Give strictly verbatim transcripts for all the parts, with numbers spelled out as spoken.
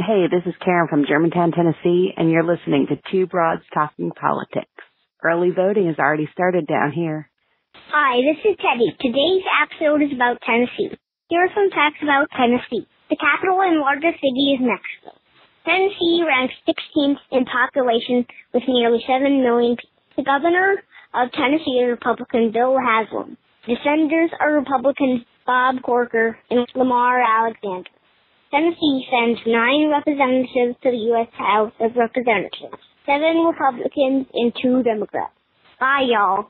Hey, this is Karen from Germantown, Tennessee, and you're listening to Two Broads Talking Politics. Early voting has already started down here. Hi, this is Teddy. Today's episode is about Tennessee. Here are some facts about Tennessee. The capital and largest city is Nashville. Tennessee ranks sixteenth in population with nearly seven million people. The governor of Tennessee is Republican Bill Haslam. The senators are Republicans Bob Corker and Lamar Alexander. Tennessee sends nine representatives to the U S House of Representatives, seven Republicans and two Democrats. Bye, y'all.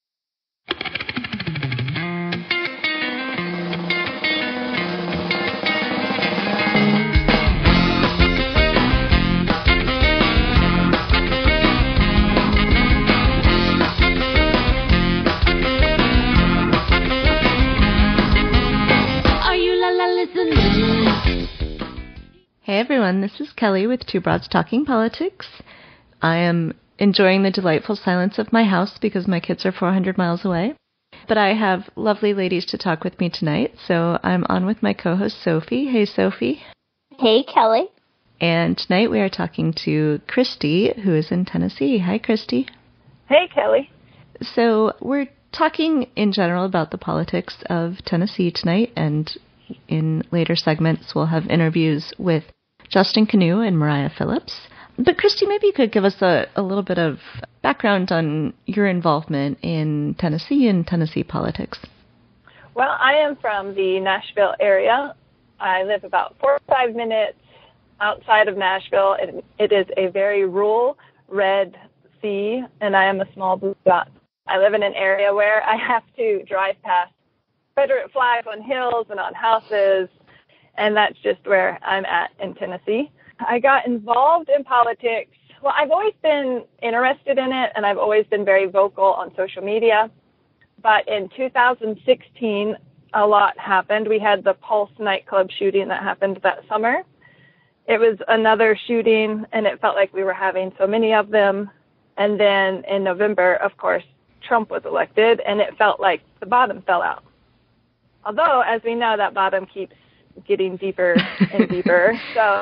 Hey everyone, this is Kelly with Two Broads Talking Politics. I am enjoying the delightful silence of my house because my kids are four hundred miles away. But I have lovely ladies to talk with me tonight, so I'm on with my co-host Sophie. Hey Sophie. Hey Kelly. And tonight we are talking to Christy, who is in Tennessee. Hi Christy. Hey Kelly. So we're talking in general about the politics of Tennessee tonight, and in later segments we'll have interviews with Justin Canoe and Mariah Phillips. But Christy, maybe you could give us a, a little bit of background on your involvement in Tennessee and Tennessee politics. Well, I am from the Nashville area. I live about forty-five minutes outside of Nashville. It, it is a very rural red sea, and I am a small blue dot. I live in an area where I have to drive past Confederate flags on hills and on houses, and that's just where I'm at in Tennessee. I got involved in politics. Well, I've always been interested in it, and I've always been very vocal on social media. But in two thousand sixteen, a lot happened. We had the Pulse nightclub shooting that happened that summer. It was another shooting, and it felt like we were having so many of them. And then in November, of course, Trump was elected, and it felt like the bottom fell out. Although, as we know, that bottom keeps getting deeper and deeper. So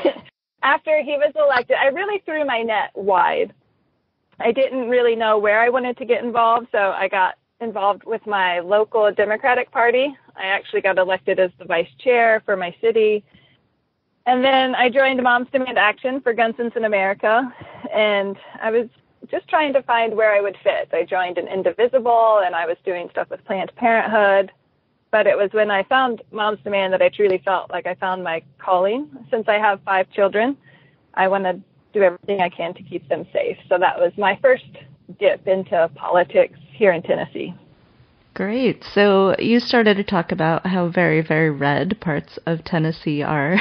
after he was elected, I really threw my net wide. I didn't really know where I wanted to get involved, so I got involved with my local Democratic Party. I actually got elected as the vice chair for my city. And then I joined Moms Demand Action for Gun Sense in America, and I was just trying to find where I would fit. I joined an Indivisible, and I was doing stuff with Planned Parenthood. But it was when I found Moms Demand that I truly felt like I found my calling. Since I have five children, I want to do everything I can to keep them safe. So that was my first dip into politics here in Tennessee. Great. So you started to talk about how very, very red parts of Tennessee are.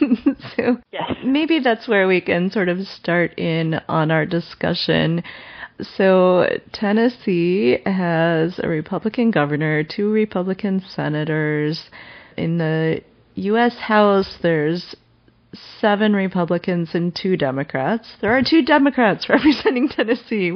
So yes. Maybe that's where we can sort of start in on our discussion. So Tennessee has a Republican governor, two Republican senators. In the U S House, there's seven Republicans and two Democrats. There are two Democrats representing Tennessee.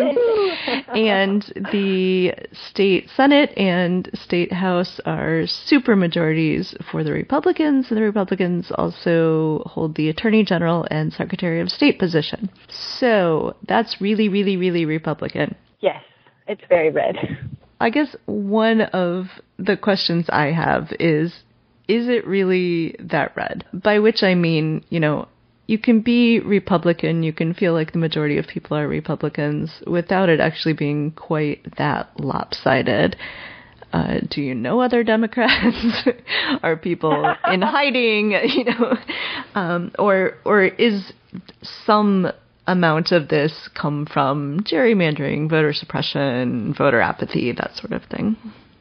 And the state Senate and state House are supermajorities for the Republicans, and the Republicans also hold the Attorney General and Secretary of State position. So that's really, really, really Republican. Yes, it's very red. I guess one of the questions I have is, is it really that red? By which I mean, you know, you can be Republican, you can feel like the majority of people are Republicans without it actually being quite that lopsided. Uh, do you know other Democrats? Are people in hiding? You know, um, or or is some amount of this come from gerrymandering, voter suppression, voter apathy, that sort of thing?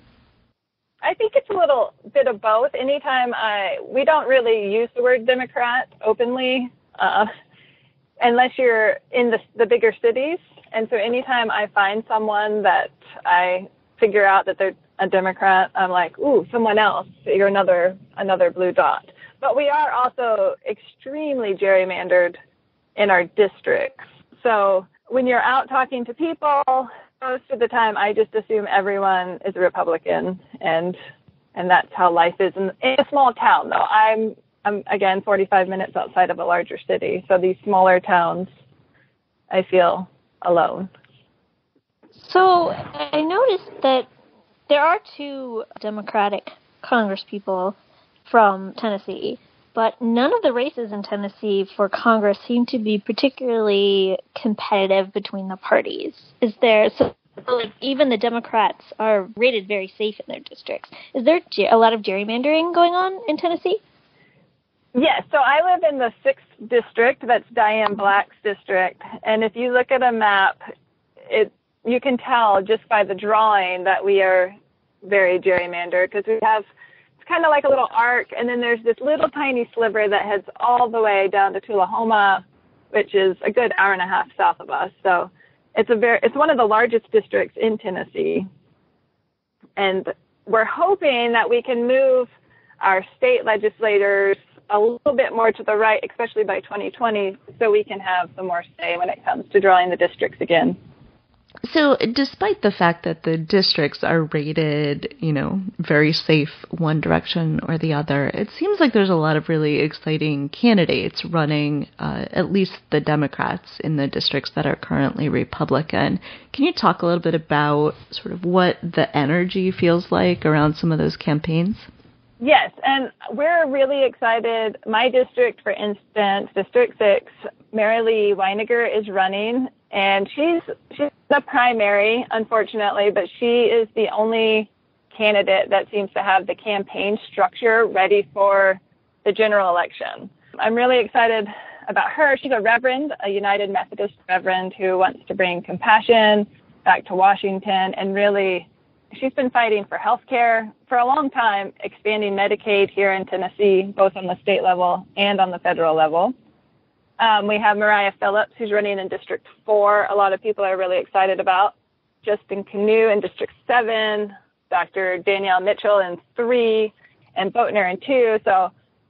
I think it's a little bit of both. Anytime I, we don't really use the word Democrat openly, uh, unless you're in the, the bigger cities. And so anytime I find someone that I figure out that they're a Democrat, I'm like, ooh, someone else. You're another, another blue dot. But we are also extremely gerrymandered in our districts. So when you're out talking to people, most of the time, I just assume everyone is a Republican, and and that's how life is in, in a small town. Though I'm I'm, again, forty-five minutes outside of a larger city. So these smaller towns, I feel alone. So I noticed that there are two Democratic congresspeople from Tennessee, but none of the races in Tennessee for Congress seem to be particularly competitive between the parties. Is there, so like, even the Democrats are rated very safe in their districts. Is there a lot of gerrymandering going on in Tennessee? Yes, so I live in the sixth district, that's Diane Black's district, and if you look at a map, it you can tell just by the drawing that we are very gerrymandered, because we have, it's kind of like a little arc, and then there's this little tiny sliver that heads all the way down to Tullahoma, which is a good hour and a half south of us. So it's a very, it's one of the largest districts in Tennessee, and we're hoping that we can move our state legislators a little bit more to the right, especially by twenty twenty, so we can have some more say when it comes to drawing the districts again. So despite the fact that the districts are rated, you know, very safe one direction or the other, it seems like there's a lot of really exciting candidates running, uh, at least the Democrats in the districts that are currently Republican. Can you talk a little bit about sort of what the energy feels like around some of those campaigns? Yes, and we're really excited. My district, for instance, District six, Mary Lee Weiniger is running, and she's she's the primary, unfortunately, but she is the only candidate that seems to have the campaign structure ready for the general election. I'm really excited about her. She's a reverend, a United Methodist reverend who wants to bring compassion back to Washington, and really she's been fighting for health care for a long time, expanding Medicaid here in Tennessee, both on the state level and on the federal level. Um, we have Mariah Phillips, who's running in District four. A lot of people are really excited about. Justin Canoe in District seven, Doctor Danielle Mitchell in three, and Boatner in two. So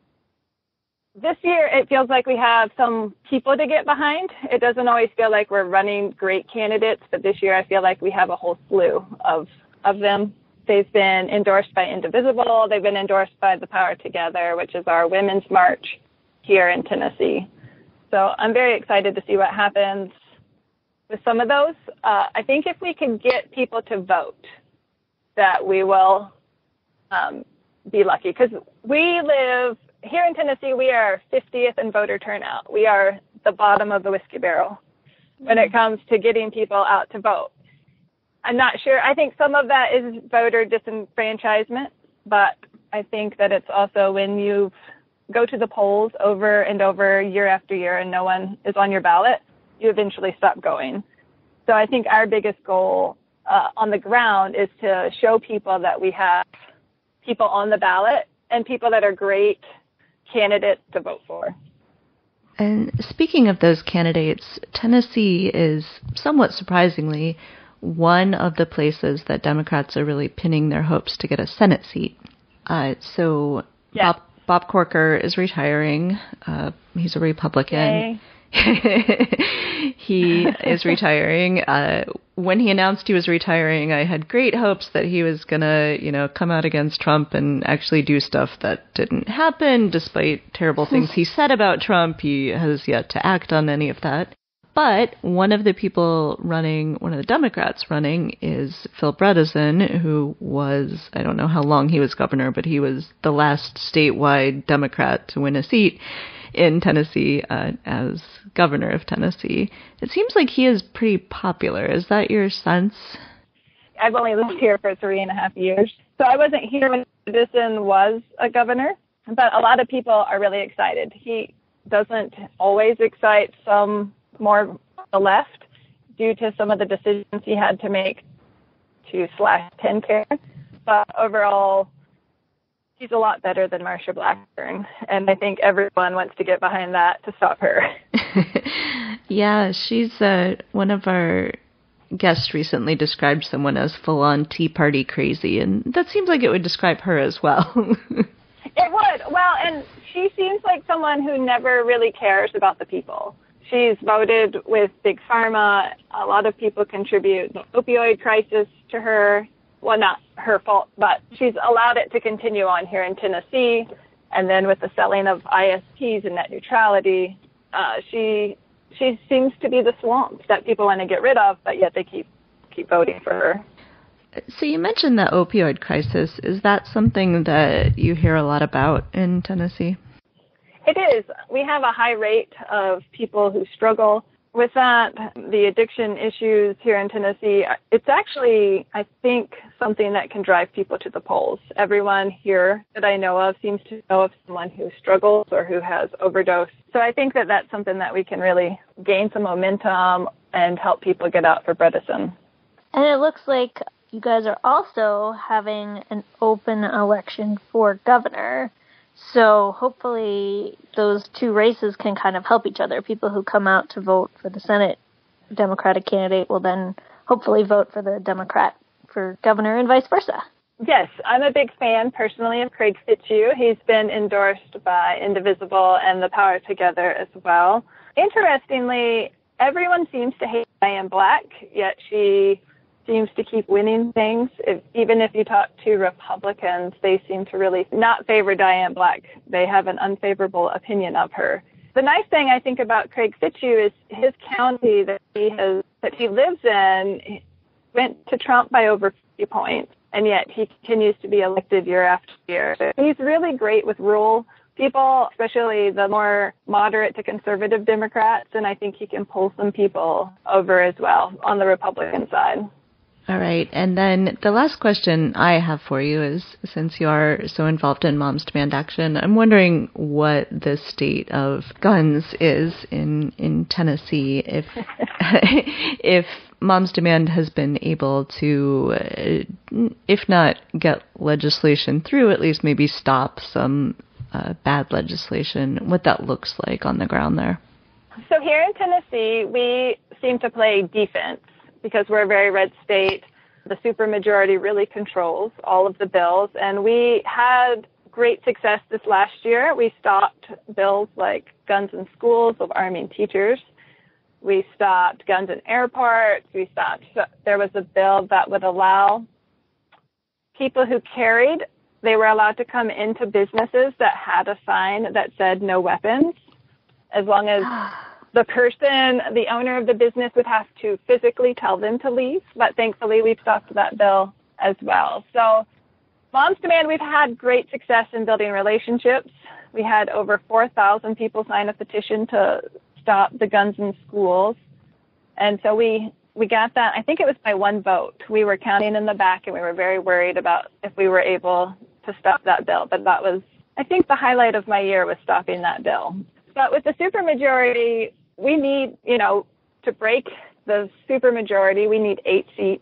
this year, it feels like we have some people to get behind. It doesn't always feel like we're running great candidates, but this year I feel like we have a whole slew of of them. They've been endorsed by Indivisible. They've been endorsed by the Power Together, which is our women's march here in Tennessee. So I'm very excited to see what happens with some of those. Uh, I think if we can get people to vote, that we will um, be lucky. Because we live, here in Tennessee, we are fiftieth in voter turnout. We are the bottom of the whiskey barrel when it comes to getting people out to vote. I'm not sure. I think some of that is voter disenfranchisement, but I think that it's also when you go to the polls over and over year after year and no one is on your ballot, you eventually stop going. So I think our biggest goal uh, on the ground is to show people that we have people on the ballot and people that are great candidates to vote for. And speaking of those candidates, Tennessee is somewhat surprisingly one of the places that Democrats are really pinning their hopes to get a Senate seat. Uh, so yeah. Bob, Bob Corker is retiring. Uh, he's a Republican. He is retiring. Uh, when he announced he was retiring, I had great hopes that he was going to, you know, come out against Trump and actually do stuff that didn't happen. Despite terrible things he said about Trump, he has yet to act on any of that. But one of the people running, one of the Democrats running, is Phil Bredesen, who was, I don't know how long he was governor, but he was the last statewide Democrat to win a seat in Tennessee uh, as governor of Tennessee. It seems like he is pretty popular. Is that your sense? I've only lived here for three and a half years, so I wasn't here when Bredesen was a governor, but a lot of people are really excited. He doesn't always excite some more on the left due to some of the decisions he had to make to slash TennCare. But overall, he's a lot better than Marsha Blackburn, and I think everyone wants to get behind that to stop her. Yeah, she's uh, one of our guests recently described someone as full-on Tea Party crazy, and that seems like it would describe her as well. It would. Well, and she seems like someone who never really cares about the people. She's voted with Big Pharma. A lot of people contribute the opioid crisis to her. Well, not her fault, but she's allowed it to continue on here in Tennessee. And then with the selling of I S Ps and net neutrality, uh, she she seems to be the swamp that people want to get rid of, but yet they keep keep voting for her. So you mentioned the opioid crisis. Is that something that you hear a lot about in Tennessee? It is. We have a high rate of people who struggle with that. The addiction issues here in Tennessee, it's actually, I think, something that can drive people to the polls. Everyone here that I know of seems to know of someone who struggles or who has overdosed. So I think that that's something that we can really gain some momentum and help people get out for Bredesen. And it looks like you guys are also having an open election for governor. So hopefully those two races can kind of help each other. People who come out to vote for the Senate Democratic candidate will then hopefully vote for the Democrat for governor and vice versa. Yes, I'm a big fan personally of Craig Fitzhugh. He's been endorsed by Indivisible and the Power Together as well. Interestingly, everyone seems to hate Diane Black, yet she seems to keep winning things. If, even if you talk to Republicans, they seem to really not favor Diane Black. They have an unfavorable opinion of her. The nice thing I think about Craig Fitzhugh is his county that he has that he lives in went to Trump by over fifty points, and yet he continues to be elected year after year. So he's really great with rural people, especially the more moderate to conservative Democrats, and I think he can pull some people over as well on the Republican side. All right. And then the last question I have for you is, since you are so involved in Moms Demand Action, I'm wondering what the state of guns is in, in Tennessee, if if Moms Demand has been able to, uh, if not get legislation through, at least maybe stop some uh, bad legislation, what that looks like on the ground there. So here in Tennessee, we seem to play defense. Because we're a very red state, the supermajority really controls all of the bills. And we had great success this last year. We stopped bills like guns in schools of arming teachers. We stopped guns in airports. We stopped, there was a bill that would allow people who carried, they were allowed to come into businesses that had a sign that said no weapons, as long as the person, the owner of the business, would have to physically tell them to leave. But thankfully, we've stopped that bill as well. So Moms Demand, we've had great success in building relationships. We had over four thousand people sign a petition to stop the guns in schools. And so we, we got that. I think it was by one vote. We were counting in the back, and we were very worried about if we were able to stop that bill. But that was, I think, the highlight of my year was stopping that bill. But with the supermajority, we need, you know, to break the supermajority, we need eight seats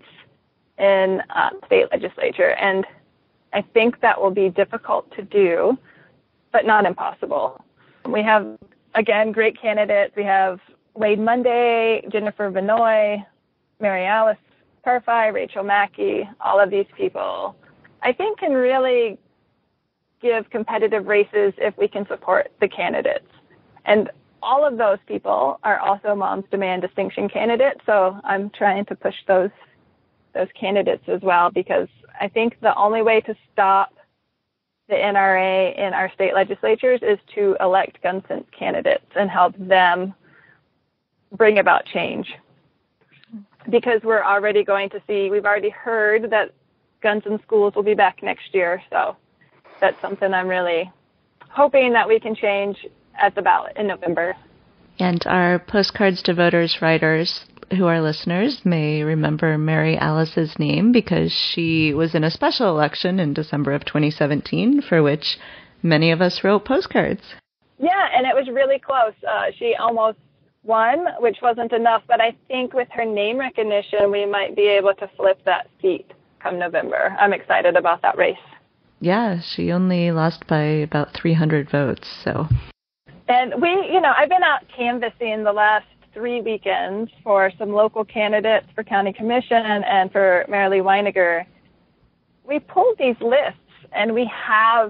in uh, state legislature. And I think that will be difficult to do, but not impossible. We have, again, great candidates. We have Wade Monday, Jennifer Benoy, Mary Alice Perfy, Rachel Mackey, all of these people, I think can really give competitive races if we can support the candidates. And all of those people are also Moms Demand Distinction candidates, so I'm trying to push those those candidates as well, because I think the only way to stop the N R A in our state legislatures is to elect gun sense candidates and help them bring about change. Because we're already going to see, we've already heard that guns in schools will be back next year, so that's something I'm really hoping that we can change at the ballot in November. And our Postcards to Voters writers who are listeners may remember Mary Alice's name because she was in a special election in December of twenty seventeen for which many of us wrote postcards. Yeah, and it was really close. Uh, she almost won, which wasn't enough, but I think with her name recognition, we might be able to flip that seat come November. I'm excited about that race. Yeah, she only lost by about three hundred votes, so... And we, you know, I've been out canvassing the last three weekends for some local candidates for county commission and for Marilee Weiniger. We pulled these lists, and we have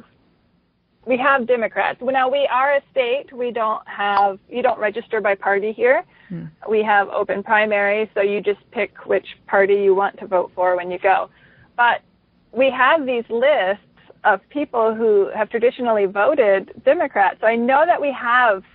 we have Democrats. Now, we are a state. We don't have, you don't register by party here. Hmm. We have open primaries, so you just pick which party you want to vote for when you go. But we have these lists of people who have traditionally voted Democrat. So I know that we have